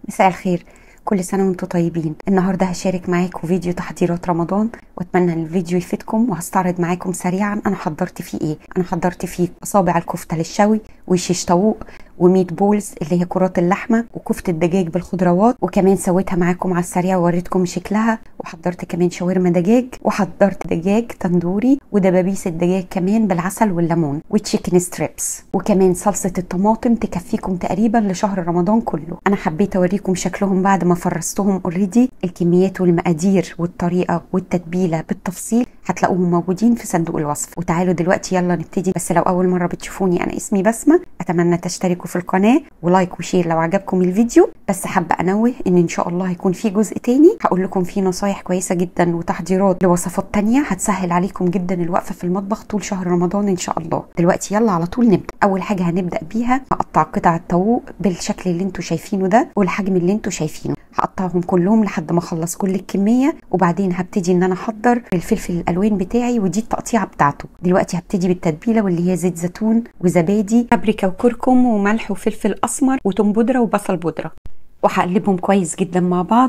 مساء الخير. كل سنة وانتم طيبين. النهاردة هشارك معاكم فيديو تحضيرات رمضان، واتمنى ان الفيديو يفيدكم. وهستعرض معاكم سريعا انا حضرت فيه ايه. انا حضرت فيه اصابع الكفتة للشوي، وشيش طاووق، وميت بولز اللي هي كرات اللحمة، وكفتة دجاج بالخضروات، وكمان سويتها معاكم على السريع ووريتكم شكلها. وحضرت كمان شاورما دجاج، وحضرت دجاج تندوري، ودبابيس الدجاج كمان بالعسل والليمون، وتشيكن ستريبس، وكمان صلصة الطماطم تكفيكم تقريبا لشهر رمضان كله. انا حبيت اوريكم شكلهم بعد ما فرستهم اوريدي. الكميات والمقادير والطريقة والتتبيلة بالتفصيل هتلاقوهم موجودين في صندوق الوصف. وتعالوا دلوقتي يلا نبتدي. بس لو اول مرة بتشوفوني، انا اسمي بسمة. اتمنى تشتركوا في القناة ولايك وشير لو عجبكم الفيديو. بس حابة انوه ان شاء الله هيكون في جزء تاني هقول لكم فيه نصايح كويسة جدا وتحضيرات لوصفات تانية هتسهل عليكم جدا الوقفة في المطبخ طول شهر رمضان ان شاء الله. دلوقتي يلا على طول نبدأ. اول حاجة هنبدأ بيها هقطع قطع الطاووق بالشكل اللي انتوا شايفينه ده والحجم اللي انتوا شايفينه. هقطعهم كلهم لحد ما اخلص كل الكميه، وبعدين هبتدي ان انا احضر الفلفل الالوان بتاعي، ودي التقطيعه بتاعته. دلوقتي هبتدي بالتتبيله واللي هي زيت زيتون وزبادي، بابريكا وكركم وملح وفلفل اسمر وتوم بودره وبصل بودره، وهقلبهم كويس جدا مع بعض.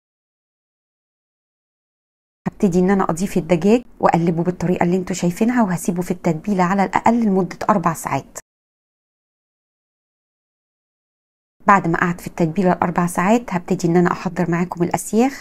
هبتدي ان انا اضيف الدجاج واقلبه بالطريقه اللي انتوا شايفينها، وهسيبه في التتبيله على الاقل لمده 4 ساعات. بعد ما قعد في التتبيله 4 ساعات هبتدي ان انا احضر معاكم الاسياخ.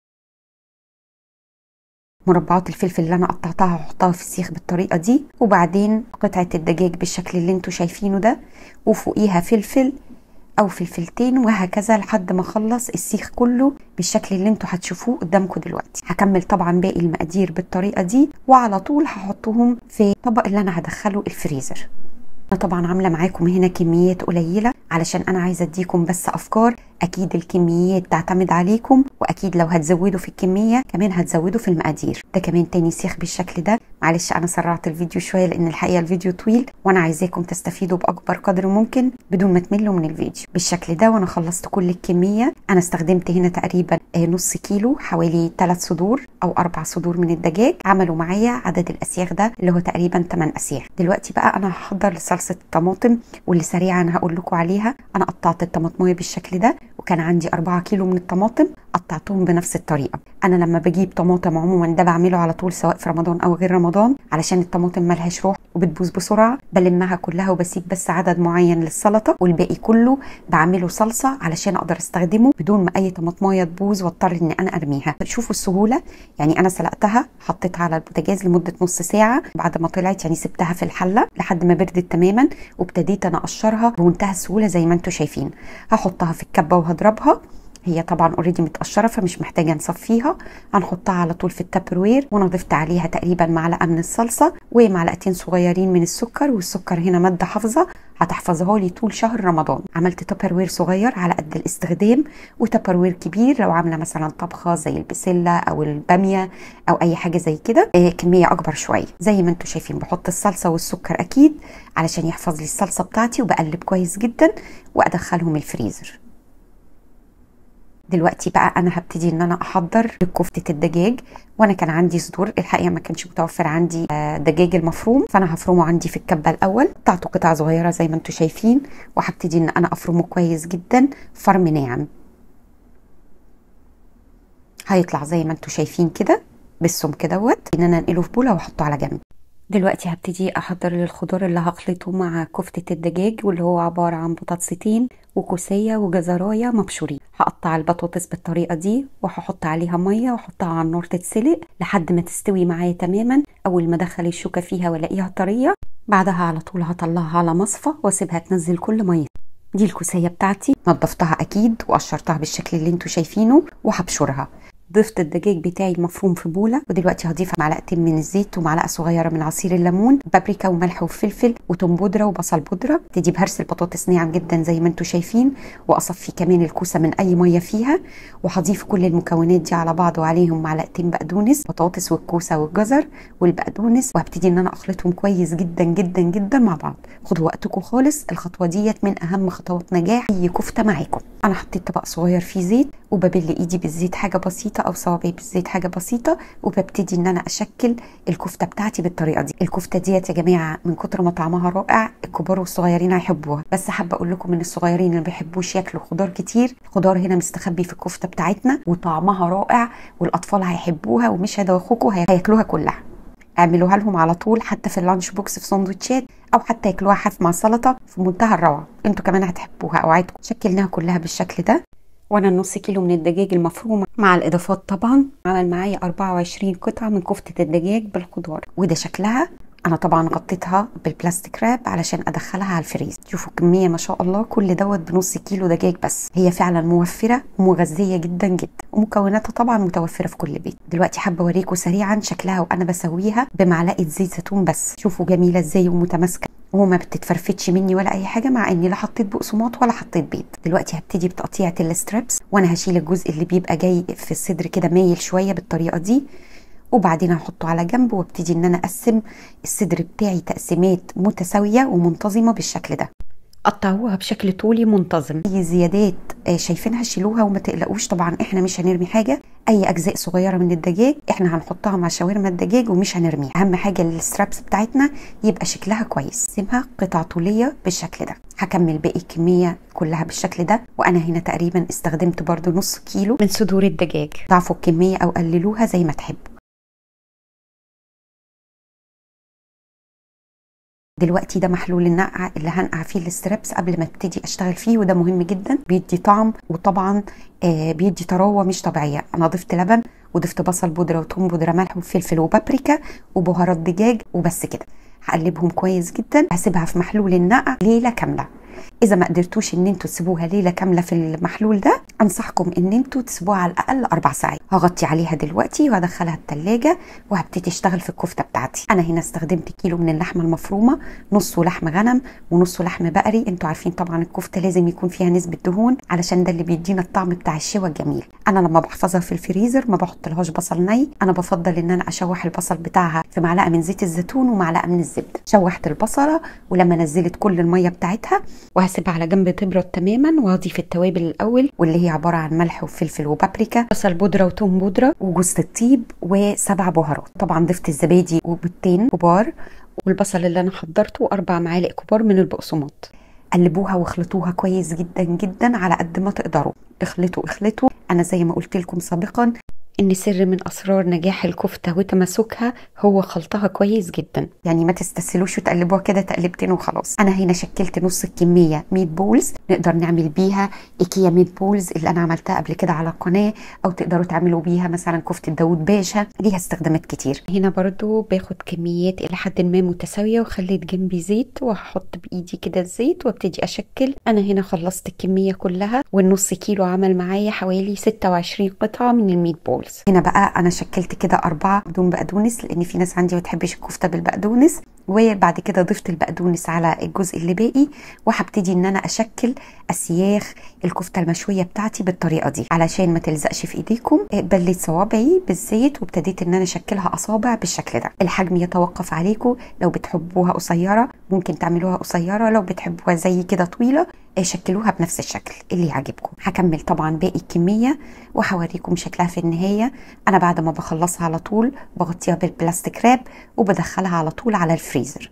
مربعات الفلفل اللي انا قطعتها هحطها في السيخ بالطريقه دي، وبعدين قطعه الدجاج بالشكل اللي انتوا شايفينه ده، وفوقيها فلفل او فلفلتين، وهكذا لحد ما اخلص السيخ كله بالشكل اللي انتوا هتشوفوه قدامكم دلوقتي. هكمل طبعا باقي المقادير بالطريقه دي، وعلى طول هحطهم في الطبق اللي انا هدخله الفريزر. انا طبعا عامله معاكم هنا كميات قليله علشان انا عايزه اديكم بس افكار. اكيد الكميات تعتمد عليكم، واكيد لو هتزودوا في الكميه كمان هتزودوا في المقادير. ده كمان تاني سيخ بالشكل ده. معلش انا سرعت الفيديو شويه لان الحقيقه الفيديو طويل، وانا عايزاكم تستفيدوا باكبر قدر ممكن بدون ما تملوا من الفيديو بالشكل ده. وانا خلصت كل الكميه. انا استخدمت هنا تقريبا نص كيلو، حوالي 3 صدور او 4 صدور من الدجاج. عملوا معايا عدد الاسياخ ده اللي هو تقريبا 8 اسياخ. دلوقتي بقى انا هحضر لصلصه الطماطم، واللي سريعا هقول لكم عليها. انا قطعت الطماطميه بالشكل ده، وكان عندي 4 كيلو من الطماطم قطعتهم بنفس الطريقه. انا لما بجيب طماطم عموما ده بعمله على طول سواء في رمضان او غير رمضان، علشان الطماطم ملهاش روح وبتبوظ بسرعه. بلمها كلها وبسيب بس عدد معين للسلطه، والباقي كله بعمله صلصه علشان اقدر استخدمه بدون ما اي طماطمايه تبوظ واضطر ان انا ارميها. شوفوا السهوله. يعني انا سلقتها، حطيتها على البوتاجاز لمده نص ساعه. بعد ما طلعت يعني سبتها في الحله لحد ما بردت تماما، وابتديت انا اقشرها بمنتهى السهوله زي ما انتم شايفين. هحطها في الكبه وهضربها. هي طبعا اوريدي متقشره فمش محتاجه نصفيها. هنحطها على طول في التابروير، وانا ضفت عليها تقريبا معلقه من الصلصه ومعلقتين صغيرين من السكر. والسكر هنا ماده حافظه هتحفظها لي طول شهر رمضان. عملت تابروير صغير على قد الاستخدام، وتابروير كبير لو عامله مثلا طبخه زي البسله او الباميه او اي حاجه زي كده كميه اكبر شويه. زي ما انتم شايفين بحط الصلصه والسكر اكيد علشان يحفظ لي الصلصه بتاعتي، وبقلب كويس جدا وادخلهم الفريزر. دلوقتي بقى انا هبتدي ان انا احضر كفتة الدجاج. وانا كان عندي صدور، الحقيقه ما كانش متوفر عندي دجاج المفروم، فانا هفرمه عندي في الكبه الاول. قطعته قطع صغيره زي ما انتم شايفين، وهبتدي ان انا افرمه كويس جدا فرم ناعم. هيطلع زي ما انتم شايفين كده بالسمك دوت. ان انا انقله في بوله واحطه على جنب. دلوقتي هبتدي احضر للخضار اللي هخلطه مع كفتة الدجاج، واللي هو عبارة عن بطاطستين وكوسية وجزراية مبشورين. هقطع البطاطس بالطريقة دي، وهحط عليها مية واحطها على النار تتسلق لحد ما تستوي معايا تماما. اول ما ادخل الشوكة فيها والاقيها طرية، بعدها على طول هطلعها على مصفى واسيبها تنزل كل مية. دي الكوسية بتاعتي، نضفتها اكيد وقشرتها بالشكل اللي انتوا شايفينه وهبشرها. ضفت الدجاج بتاعي المفروم في بوله، ودلوقتي هضيف معلقتين من الزيت ومعلقه صغيره من عصير الليمون، بابريكا وملح وفلفل وتوم بودره وبصل بودره. ابتدي بهرس البطاطس ناعم جدا زي ما انتم شايفين، واصفي كمان الكوسه من اي ميه فيها. وهضيف كل المكونات دي على بعض، وعليهم معلقتين بقدونس، بطاطس والكوسه والجزر والبقدونس، وهبتدي ان انا اخلطهم كويس جدا جدا جدا مع بعض. خدوا وقتكم خالص، الخطوه ديت من اهم خطوات نجاح اي كفته معاكم. انا حطيت طبق صغير فيه زيت، وببل ايدي بالزيت حاجه بسيطه او صوابعي بالزيت حاجه بسيطه، وببتدي ان انا اشكل الكفته بتاعتي بالطريقه دي. الكفته ديت يا جماعه من كتر ما طعمها رائع الكبار والصغيرين هيحبوها، بس حابه اقول لكم ان الصغيرين اللي ما بيحبوش ياكلوا خضار كتير، الخضار هنا مستخبي في الكفته بتاعتنا وطعمها رائع، والاطفال هيحبوها ومش هيدوخوكوا هياكلوها كلها. اعملوها لهم على طول حتى في اللانش بوكس في سندوتشات، او حتى ياكلوها حاف مع سلطه، في منتهى الروعه. انتوا كمان هتحبوها اوعدكم. شكلناها كلها بالشكل ده، وانا النص كيلو من الدجاج المفرومه مع الاضافات طبعا عمل معايا 24 قطعه من كفته الدجاج بالخضار. وده شكلها. انا طبعا غطيتها بالبلاستيك راب علشان ادخلها على الفريز. شوفوا الكميه ما شاء الله، كل دوت بنص كيلو دجاج بس. هي فعلا موفره ومغذيه جدا جدا، ومكوناتها طبعا متوفره في كل بيت. دلوقتي حابه اوريكم سريعا شكلها وانا بسويها بمعلقه زيت زيتون بس. شوفوا جميله ازاي ومتماسكه وما بتتفرفتش مني ولا اي حاجه، مع اني لا حطيت بقسماط ولا حطيت بيض. دلوقتي هبتدي بتقطيعه الستريبس، وانا هشيل الجزء اللي بيبقى جاي في الصدر كده مايل شويه بالطريقه دي، وبعدين هحطه على جنب، وابتدي ان انا اقسم الصدر بتاعي تقسيمات متساويه ومنتظمه بالشكل ده. قطعوها بشكل طولي منتظم. اي زيادات شايفينها شيلوها وما تقلقوش، طبعا احنا مش هنرمي حاجه. اي اجزاء صغيره من الدجاج احنا هنحطها مع شاورما الدجاج ومش هنرميها. اهم حاجه السترابس بتاعتنا يبقى شكلها كويس. قسمها قطع طوليه بالشكل ده. هكمل باقي الكميه كلها بالشكل ده، وانا هنا تقريبا استخدمت برده نص كيلو من صدور الدجاج. ضعفوا الكميه او قللوها زي ما تحبوا. دلوقتي ده محلول النقع اللي هنقع فيه الستريبس قبل ما ابتدي اشتغل فيه، وده مهم جدا، بيدي طعم وطبعا بيدي طراوه مش طبيعيه. انا ضفت لبن وضفت بصل بودره وثوم بودره ملح وفلفل وبابريكا وبهارات دجاج وبس كده. هقلبهم كويس جدا. هسيبها في محلول النقع ليله كامله. اذا ما قدرتوش ان انتوا تسيبوها ليله كامله في المحلول ده، انصحكم ان انتوا تسيبوها على الاقل 4 ساعات. هغطي عليها دلوقتي وهدخلها التلاجة وهبتدي اشتغل في الكفته بتاعتي. انا هنا استخدمت كيلو من اللحمه المفرومه، نصه لحم غنم ونصه لحم بقري. انتوا عارفين طبعا الكفته لازم يكون فيها نسبه دهون علشان ده اللي بيدينا الطعم بتاع الشوى الجميل. انا لما بحفظها في الفريزر ما بحطلهاش بصل ني، انا بفضل ان انا اشوح البصل بتاعها في معلقه من زيت الزيتون ومعلقه من الزبده. شوحت البصله ولما نزلت كل الميه بتاعتها وهسيبها على جنب تبرد تماما، وهضيف التوابل الاول واللي هي عباره عن ملح وفلفل وبابريكا، بصل بودره وثوم بودره وجوز الطيب و7 بهارات. طبعا ضفت الزبادي وبيضتين كبار، والبصل اللي انا حضرته 4 معالق كبار من البقسماط. قلبوها واخلطوها كويس جدا جدا على قد ما تقدروا. اخلطوا. انا زي ما قلت لكم سابقا ان سر من اسرار نجاح الكفته وتماسكها هو خلطها كويس جدا. يعني ما تستسهلوش وتقلبوها كده تقلبتين وخلاص. انا هنا شكلت نص الكميه ميت بولز، نقدر نعمل بيها ايكيا ميت بولز اللي انا عملتها قبل كده على القناه، او تقدروا تعملوا بيها مثلا كفته داوود باشا، ليها استخدامات كتير. هنا برضو باخد كميات الى حد ما متساويه، وخليت جنبي زيت وهحط بايدي كده الزيت وابتدي اشكل. انا هنا خلصت الكميه كلها، والنص كيلو عمل معايا حوالي 26 قطعه من الميت بول. هنا بقى انا شكلت كده 4 بدون بقدونس، لان في ناس عندي ما بتحبش الكفته بالبقدونس، وبعد كده ضفت البقدونس على الجزء اللي باقي، وهبتدي ان انا اشكل اسياخ الكفته المشويه بتاعتي بالطريقه دي علشان ما تلزقش في ايديكم. بليت صوابعي بالزيت وابتديت ان انا اشكلها اصابع بالشكل ده. الحجم يتوقف عليكم، لو بتحبوها قصيره ممكن تعملوها قصيره، لو بتحبوها زي كده طويله شكلوها بنفس الشكل اللي يعجبكم. هكمل طبعا باقي الكميه وهوريكم شكلها في النهايه. انا بعد ما بخلصها على طول بغطيها بالبلاستيك راب وبدخلها على طول على الفريزر.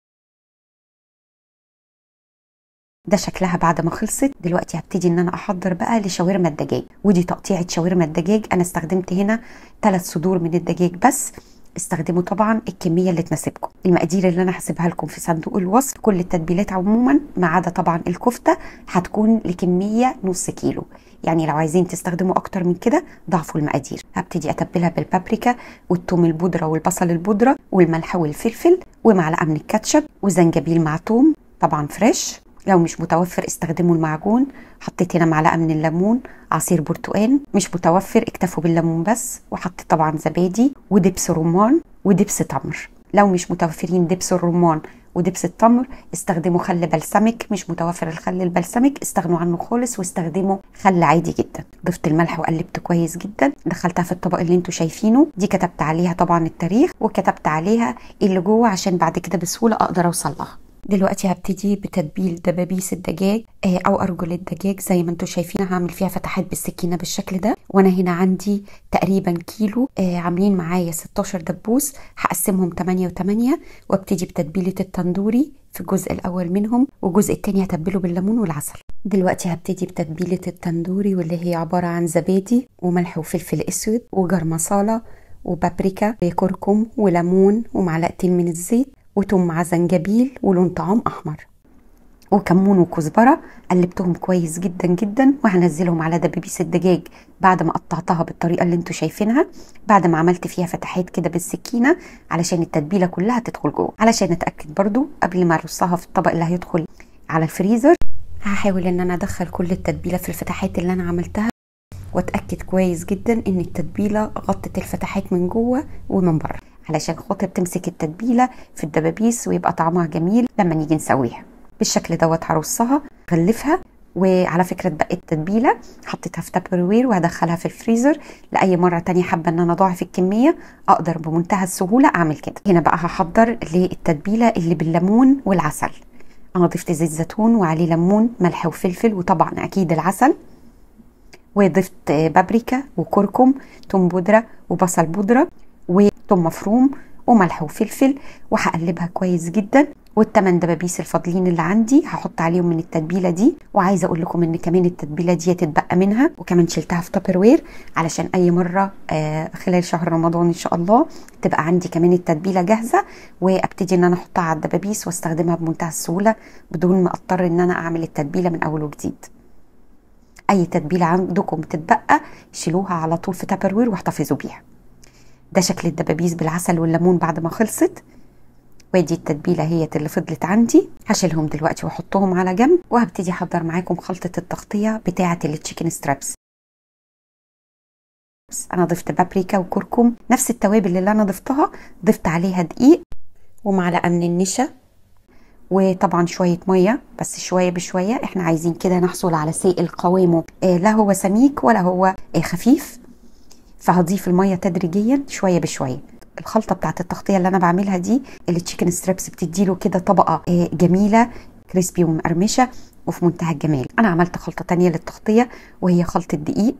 ده شكلها بعد ما خلصت. دلوقتي هبتدي ان انا احضر بقى لشاورما الدجاج، ودي تقطيعه شاورما الدجاج. انا استخدمت هنا 3 صدور من الدجاج بس. استخدموا طبعا الكميه اللي تناسبكم. المقادير اللي انا هسيبها لكم في صندوق الوصف، كل التتبيلات عموما ما عدا طبعا الكفته هتكون لكميه نص كيلو، يعني لو عايزين تستخدموا اكتر من كده ضعفوا المقادير. هبتدي اتبلها بالبابريكا والثوم البودره والبصل البودره والملح والفلفل ومعلقه من الكاتشب وزنجبيل مع ثوم طبعا فريش، لو مش متوفر استخدموا المعجون. حطيت هنا معلقه من الليمون، عصير برتقال، مش متوفر اكتفوا بالليمون بس. وحطيت طبعا زبادي ودبس رمان ودبس تمر. لو مش متوفرين دبس الرمان ودبس التمر استخدموا خل بلسمك، مش متوفر الخل البلسمك استغنوا عنه خالص واستخدموا خل عادي جدا. ضفت الملح وقلبت كويس جدا. دخلتها في الطبق اللي انتوا شايفينه. دي كتبت عليها طبعا التاريخ وكتبت عليها اللي جوه عشان بعد كده بسهوله اقدر اوصل لها. دلوقتي هبتدي بتتبيل دبابيس الدجاج او ارجل الدجاج زي ما انتم شايفين. هعمل فيها فتحات بالسكينه بالشكل ده، وانا هنا عندي تقريبا كيلو. عاملين معايا 16 دبوس، هقسمهم 8 و8 وابتدي بتتبيله التندوري في الجزء الاول منهم، والجزء الثاني هتبله بالليمون والعسل. دلوقتي هبتدي بتتبيله التندوري واللي هي عباره عن زبادي وملح وفلفل اسود وجرم مصاله وبابريكا وكركم وليمون ومعلقتين من الزيت وتوم مع زنجبيل ولون طعام احمر وكمون وكزبره. قلبتهم كويس جدا جدا، وهنزلهم على دبابيس الدجاج بعد ما قطعتها بالطريقه اللي انتوا شايفينها، بعد ما عملت فيها فتحات كده بالسكينه علشان التتبيله كلها تدخل جوه. علشان اتاكد برضو قبل ما ارصها في الطبق اللي هيدخل على الفريزر، هحاول ان انا ادخل كل التتبيله في الفتحات اللي انا عملتها، واتاكد كويس جدا ان التتبيله غطت الفتحات من جوه ومن بره، علشان خاطر تمسك التتبيله في الدبابيس ويبقى طعمها جميل لما نيجي نسويها. بالشكل دوت هرصها غلفها. وعلى فكره اتبقت التتبيله حطيتها في تابروير وهدخلها في الفريزر لاي مره تانية حابه ان انا اضاعف الكميه، اقدر بمنتهى السهوله اعمل كده. هنا بقى هحضر للتتبيله اللي بالليمون والعسل. انا ضفت زيت زيتون وعليه ليمون ملح وفلفل وطبعا اكيد العسل، وضفت بابريكا وكركم توم بودره وبصل بودره وتوم مفروم وملح وفلفل، وهقلبها كويس جدا. والثمان دبابيس الفاضلين اللي عندي هحط عليهم من التتبيله دي. وعايزه اقول لكم ان كمان التتبيله دي تتبقى منها، وكمان شلتها في تابروير علشان اي مره خلال شهر رمضان ان شاء الله تبقى عندي كمان التتبيله جاهزه، وابتدي ان انا احطها على الدبابيس واستخدمها بمنتهى السهوله بدون ما اضطر ان انا اعمل التتبيله من اول وجديد. اي تتبيله عندكم تتبقى شيلوها على طول في تابروير واحتفظوا بيها. ده شكل الدبابيس بالعسل والليمون بعد ما خلصت، ودي التتبيله هي اللي فضلت عندي. هشيلهم دلوقتي واحطهم على جنب، وهبتدي احضر معاكم خلطه التغطيه بتاعه التشيكن سترابس. انا ضفت بابريكا وكركم، نفس التوابل اللي انا ضفتها، ضفت عليها دقيق ومعلقه من النشا وطبعا شويه ميه، بس شويه بشويه. احنا عايزين كده نحصل على سائل قوامه لا هو سميك ولا هو خفيف، فهضيف الميه تدريجيا شويه بشويه. الخلطه بتاعت التغطيه اللي انا بعملها دي التشيكن ستريبس بتديله كده طبقه جميله كريسبي ومقرمشه وفي منتهى الجمال. انا عملت خلطه تانية للتغطيه وهي خلطه دقيق.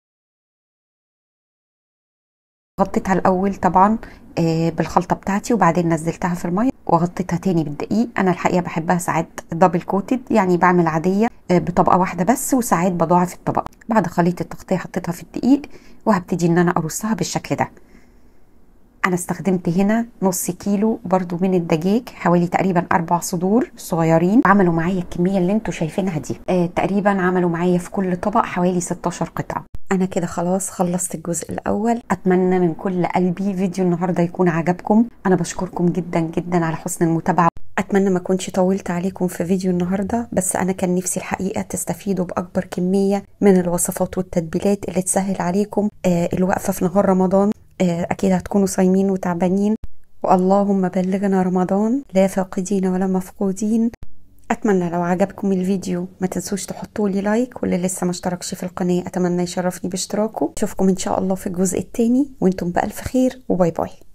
غطيتها الاول طبعا بالخلطه بتاعتي، وبعدين نزلتها في الميه وغطيتها تاني بالدقيق. انا الحقيقه بحبها ساعات دبل كوتد، يعني بعمل عاديه بطبقه واحده بس، وساعات بضاعف الطبقه. بعد خليط التغطيه حطيتها في الدقيق وهبتدي ان انا ارصها بالشكل ده. انا استخدمت هنا نص كيلو برضو من الدجاج، حوالي تقريبا 4 صدور صغيرين. عملوا معايا الكميه اللي انتوا شايفينها دي. تقريبا عملوا معايا في كل طبق حوالي 16 قطعه. انا كده خلاص خلصت الجزء الاول. اتمنى من كل قلبي فيديو النهارده يكون عجبكم. انا بشكركم جدا جدا على حسن المتابعه. اتمنى ما كنتش طولت عليكم في فيديو النهارده، بس انا كان نفسي الحقيقه تستفيدوا باكبر كميه من الوصفات والتتبيلات اللي تسهل عليكم الوقفه في نهار رمضان. اكيد هتكونوا صايمين وتعبانين، واللهم بلغنا رمضان لا فاقدين ولا مفقودين. اتمنى لو عجبكم الفيديو ما تنسوش تحطوا لي لايك، واللي لسه ما اشتركش في القناه اتمنى يشرفني باشتراكه. اشوفكم ان شاء الله في الجزء الثاني وانتم بالف خير، وباي باي.